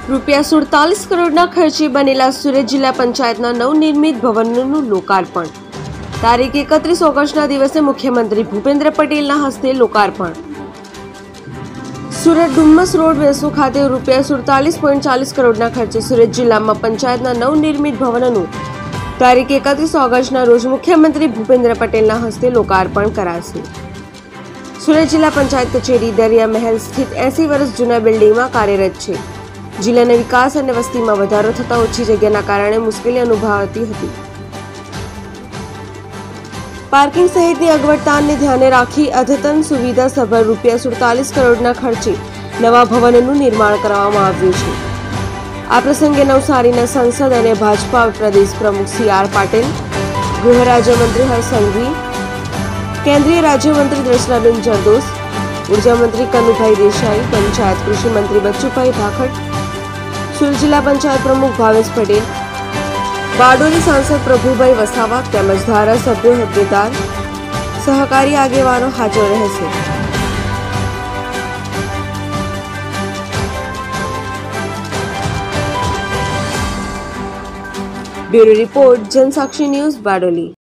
₹47 કરોડના ખર્ચે બનેલા સુરત જિલ્લા પંચાયતના નવનિર્મિત ભવનનું લોકાર્પણ. તારીખ 31 ઓગસ્ટના દિવસે મુખ્યમંત્રી ભૂપેન્દ્ર પટેલના હસ્તે લોકાર્પણ. સુરત ડુમ્મસ રોડ વેસુ ખાતે ₹47.40 કરોડના ખર્ચે સુરત જિલ્લામાં પંચાયતના નવનિર્મિત ભવનનું તારીખ 31 ઓગસ્ટના રોજ મુખ્યમંત્રી ભૂપેન્દ્ર પટેલના હસ્તે લોકાર્પણ કરાશે. સુરત જિલ્લા પંચાયત કચેરી દરિયા મહેલ સ્થિત 80 વર્ષ જૂના બિલ્ડિંગમાં કાર્યરત છે. જિલ્લાના વિકાસ અને વસ્તીમાં વધારો થતાં ઓછી જગ્યાના કારણે મુશ્કેલી અનુભવાતી હતી. પાર્કિંગ સહિતની અગવડતાને ધ્યાને રાખી અદ્યતન સુવિધા સભર ₹47 કરોડના ખર્ચે નવા ભવનનું નિર્માણ કરવામાં આવ્યું છે. આ પ્રસંગે નવસારીના સાંસદ અને ભાજપા પ્રદેશ પ્રમુખ CR પાટીલ, ગૃહ રાજ્યમંત્રી હર્ષ સંઘવી, કેન્દ્રીય રાજ્યમંત્રી દર્શનાબેન જરદોસ, ઉર્જા મંત્રી કનુભાઈ દેસાઈ, પંચાયત કૃષિ મંત્રી બચ્ચુભાઈ ભાખડ, સુરત જિલ્લા પંચાયત પ્રમુખ ભાવેશ પટેલ, બારડોલી સાંસદ પ્રભુભાઈ વસાવા તેમજ ધારાસભ્યો, હોદ્દેદાર, સહકારી આગેવાનો હાજર રહેશે. Bureau report, Jansakshi news, Bardoli.